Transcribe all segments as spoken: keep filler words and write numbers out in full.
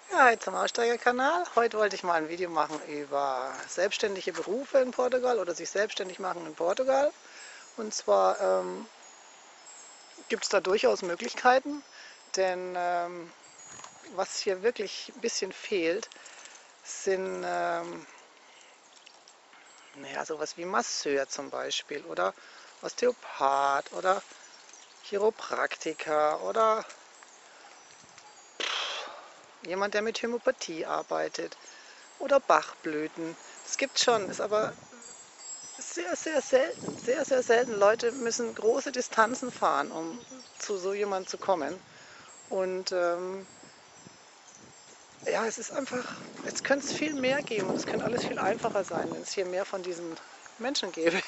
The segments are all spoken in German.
Ja, hi zum Aussteigerkanal. Heute wollte ich mal ein Video machen über selbstständige Berufe in Portugal oder sich selbstständig machen in Portugal. Und zwar ähm, gibt es da durchaus Möglichkeiten, denn ähm, was hier wirklich ein bisschen fehlt, sind ähm, naja, sowas wie Masseur zum Beispiel oder Osteopath oder Chiropraktiker oder jemand, der mit Homöopathie arbeitet oder Bachblüten. Das gibt schon, ist aber sehr, sehr selten. Sehr, sehr selten. Leute müssen große Distanzen fahren, um zu so jemandem zu kommen. Und ähm, ja, es ist einfach, jetzt könnte es viel mehr geben und es könnte alles viel einfacher sein, wenn es hier mehr von diesen Menschen gäbe.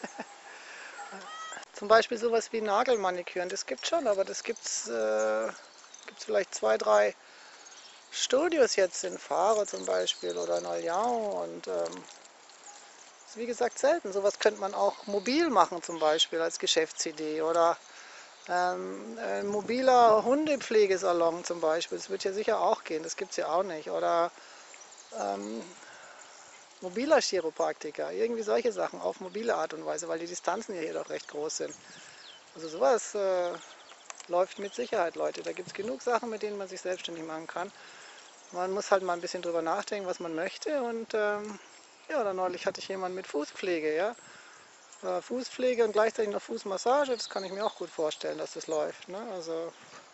Zum Beispiel sowas wie Nagelmaniküren, das gibt schon, aber das gibt es äh, gibt's vielleicht zwei, drei Studios jetzt in Faro zum Beispiel oder in Alhão und ähm, ist wie gesagt selten. Sowas könnte man auch mobil machen zum Beispiel als Geschäftsidee oder ähm, ein mobiler Hundepflegesalon zum Beispiel. Das wird ja sicher auch gehen, das gibt es ja auch nicht. Oder ähm, mobiler Chiropraktiker, irgendwie solche Sachen auf mobile Art und Weise, weil die Distanzen ja hier doch recht groß sind. Also sowas äh, läuft mit Sicherheit, Leute. Da gibt es genug Sachen, mit denen man sich selbstständig machen kann. Man muss halt mal ein bisschen drüber nachdenken, was man möchte. Und ähm, ja, oder neulich hatte ich jemanden mit Fußpflege, ja. Äh, Fußpflege und gleichzeitig noch Fußmassage, das kann ich mir auch gut vorstellen, dass das läuft. Ne? Also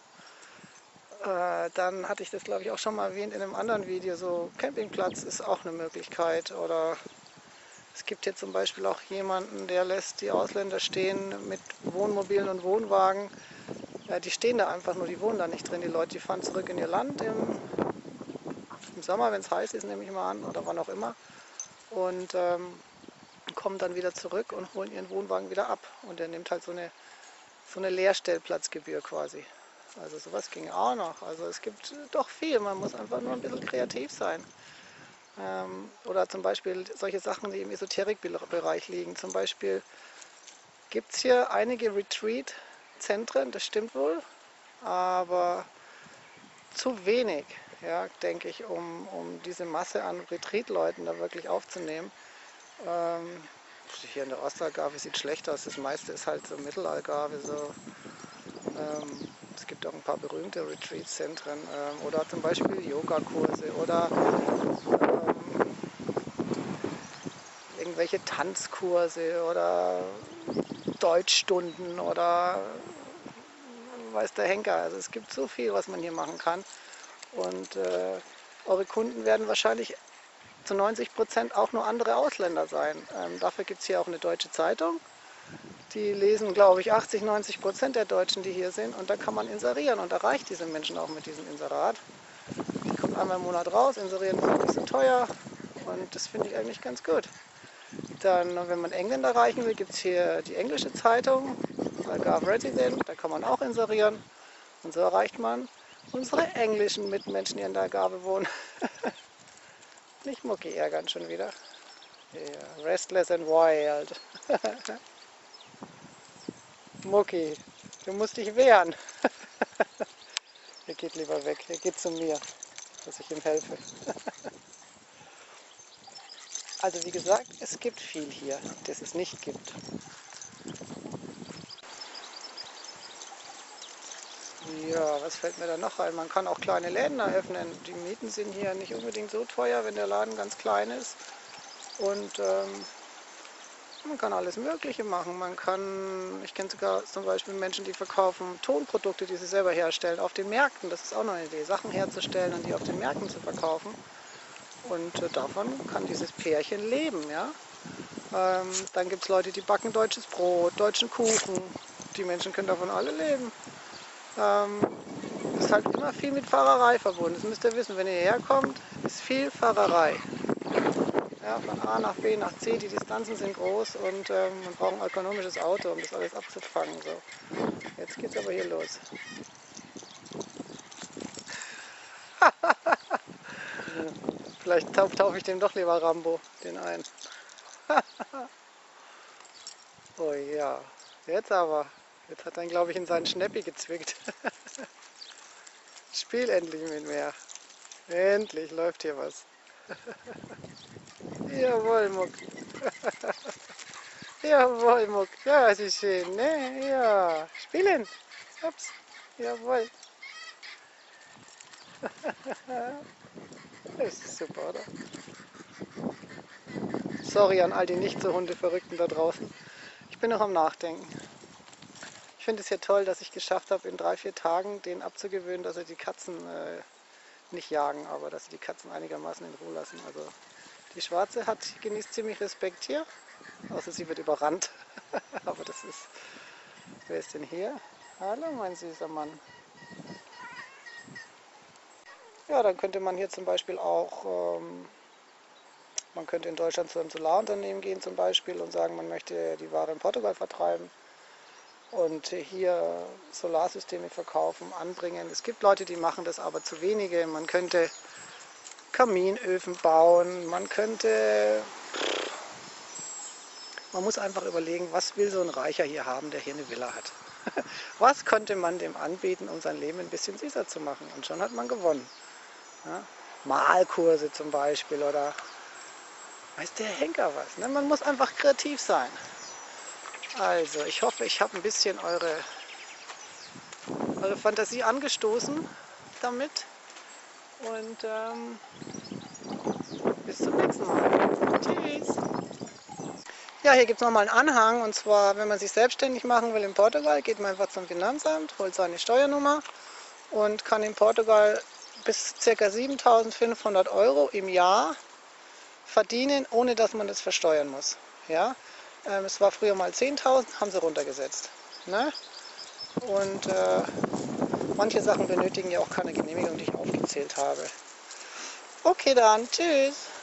äh, dann hatte ich das, glaube ich, auch schon mal erwähnt in einem anderen Video. So Campingplatz ist auch eine Möglichkeit. Oder es gibt hier zum Beispiel auch jemanden, der lässt die Ausländer stehen mit Wohnmobilen und Wohnwagen. Ja, die stehen da einfach nur, die wohnen da nicht drin. Die Leute, die fahren zurück in ihr Land im, im Sommer, wenn es heiß ist, nehme ich mal an, oder wann auch immer. Und ähm, kommen dann wieder zurück und holen ihren Wohnwagen wieder ab. Und der nimmt halt so eine, so eine Leerstellplatzgebühr quasi. Also sowas ging auch noch. Also es gibt doch viel, man muss einfach nur ein bisschen kreativ sein. Ähm, oder zum Beispiel solche Sachen, die im Esoterikbereich liegen. Zum Beispiel gibt es hier einige Retreat-Zentren, das stimmt wohl, aber zu wenig, ja, denke ich, um, um diese Masse an Retreat-Leuten da wirklich aufzunehmen. Ähm, hier in der Ostalgarve sieht schlecht aus, das meiste ist halt so Mittelalgarve. So. Ähm, es gibt auch ein paar berühmte Retreat-Zentren ähm, oder zum Beispiel Yogakurse oder ähm, irgendwelche Tanzkurse oder Deutschstunden oder weiß der Henker. Also es gibt so viel, was man hier machen kann. Und äh, eure Kunden werden wahrscheinlich zu neunzig Prozent auch nur andere Ausländer sein. Ähm, dafür gibt es hier auch eine deutsche Zeitung. Die lesen, glaube ich, achtzig, neunzig Prozent der Deutschen, die hier sind. Und da kann man inserieren und erreicht diese Menschen auch mit diesem Inserat. Die kommen einmal im Monat raus, inserieren ist auch nicht so teuer. Und das finde ich eigentlich ganz gut. Dann, wenn man Engländer erreichen will, gibt es hier die englische Zeitung, Algarve Resident, da kann man auch inserieren. Und so erreicht man unsere englischen Mitmenschen, die in der Algarve wohnen. Nicht Mucki ärgern schon wieder. Yeah, restless and wild. Mucki, du musst dich wehren. Er geht lieber weg, er geht zu mir, dass ich ihm helfe. Also wie gesagt, es gibt viel hier, das es nicht gibt. Ja, was fällt mir da noch ein? Man kann auch kleine Läden eröffnen. Die Mieten sind hier nicht unbedingt so teuer, wenn der Laden ganz klein ist. Und ähm, man kann alles Mögliche machen. Man kann, ich kenne sogar zum Beispiel Menschen, die verkaufen Tonprodukte, die sie selber herstellen, auf den Märkten. Das ist auch noch eine Idee, Sachen herzustellen und die auf den Märkten zu verkaufen. Und äh, davon kann dieses Pärchen leben, ja. Ähm, dann gibt es Leute, die backen deutsches Brot, deutschen Kuchen. Die Menschen können davon alle leben. Ähm, ist halt immer viel mit Fahrerei verbunden. Das müsst ihr wissen, wenn ihr herkommt, ist viel Fahrerei. Ja, von A nach B nach C, die Distanzen sind groß und ähm, man braucht ein ökonomisches Auto, um das alles abzufangen. So. Jetzt geht's aber hier los. Vielleicht taufe tauf ich dem doch lieber Rambo, den ein. Oh ja, jetzt aber. Jetzt hat er ihn, glaube ich, in seinen Schnäppi gezwickt. Spiel endlich mit mir. Endlich läuft hier was. Jawohl, Muck. Jawohl, Muck. Ja, es ist schön, ne? Ja. Spielen. Ups. Jawohl. Das ist super, oder? Sorry an all die nicht so Hundeverrückten da draußen. Ich bin noch am Nachdenken. Ich finde es ja toll, dass ich geschafft habe, in drei, vier Tagen denen abzugewöhnen, dass sie die Katzen äh, nicht jagen, aber dass sie die Katzen einigermaßen in Ruhe lassen. Also die Schwarze hat, genießt ziemlich Respekt hier, außer sie wird überrannt. Aber das ist... Wer ist denn hier? Hallo, mein süßer Mann. Ja, dann könnte man hier zum Beispiel auch... Ähm, Man könnte in Deutschland zu einem Solarunternehmen gehen zum Beispiel und sagen, man möchte die Ware in Portugal vertreiben und hier Solarsysteme verkaufen, anbringen. Es gibt Leute, die machen das, aber zu wenige. Man könnte Kaminöfen bauen, man könnte... Man muss einfach überlegen, was will so ein Reicher hier haben, der hier eine Villa hat. Was könnte man dem anbieten, um sein Leben ein bisschen süßer zu machen? Und schon hat man gewonnen. Ja? Malkurse zum Beispiel oder... Weiß der Henker was, ne? Man muss einfach kreativ sein. Also, ich hoffe, ich habe ein bisschen eure, eure Fantasie angestoßen damit. Und ähm, bis zum nächsten Mal. Tschüss. Ja, hier gibt es nochmal einen Anhang. Und zwar, wenn man sich selbstständig machen will in Portugal, geht man einfach zum Finanzamt, holt seine Steuernummer und kann in Portugal bis ca. siebentausendfünfhundert Euro im Jahr verdienen, ohne dass man das versteuern muss. Ja? Ähm, es war früher mal zehntausend, haben sie runtergesetzt. Ne? Und äh, manche Sachen benötigen ja auch keine Genehmigung, die ich aufgezählt habe. Okay dann, tschüss.